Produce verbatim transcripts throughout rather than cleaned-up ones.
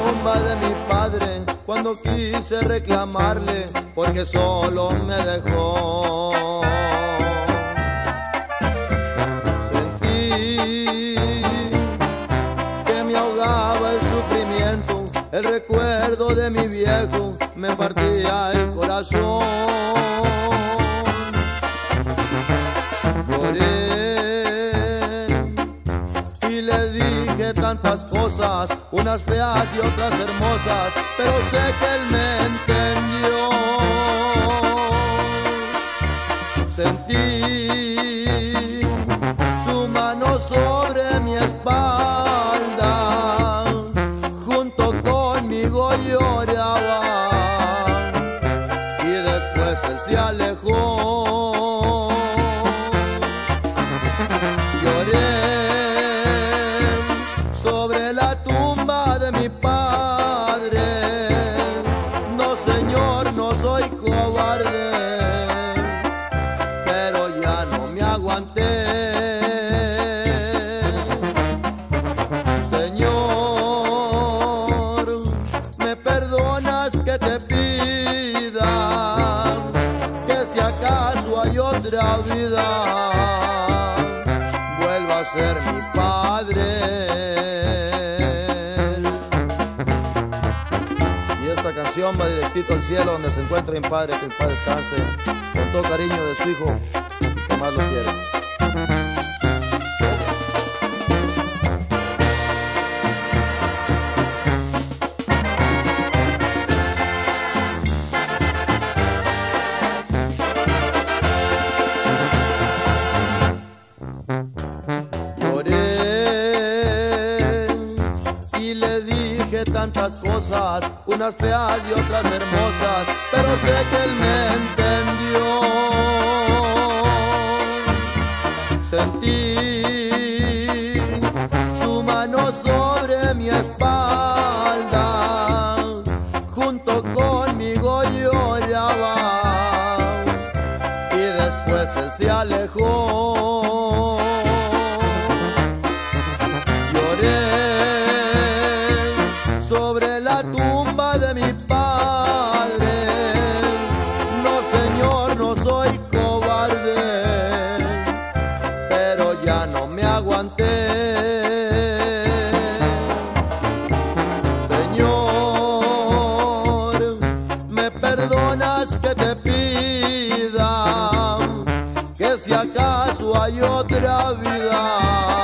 tumba de mi padre cuando quise reclamarle porque solo me dejó. Sentí que me ahogaba el sufrimiento, el recuerdo de mi viejo me partía el corazón. Lloré y le dije tantas cosas, unas feas y otras hermosas, pero sé que él me entendió. Sentí su mano sobre mi espalda, junto conmigo lloraba y después él se alejó. Lloré sobre la tumba de mi padre. No, señor, no soy cobarde, pero ya no me aguanté. Señor, ¿me perdonas que te pida que si acaso hay otra vida vuelva a ser mi padre? Y esta canción va directito al cielo donde se encuentra mi padre, que el padre descanse con todo cariño de su hijo que más lo quiere. Tantas cosas, unas feas y otras hermosas, pero sé que él me entendió. Sentí su mano sobre mi espalda, junto conmigo lloraba y después él se alejó. Sobre la tumba de mi padre. No, señor, no soy cobarde, pero ya no me aguanté. Señor, ¿me perdonas que te pida que si acaso hay otra vida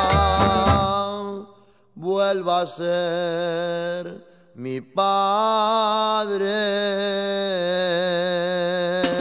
vuelva a ser mi padre?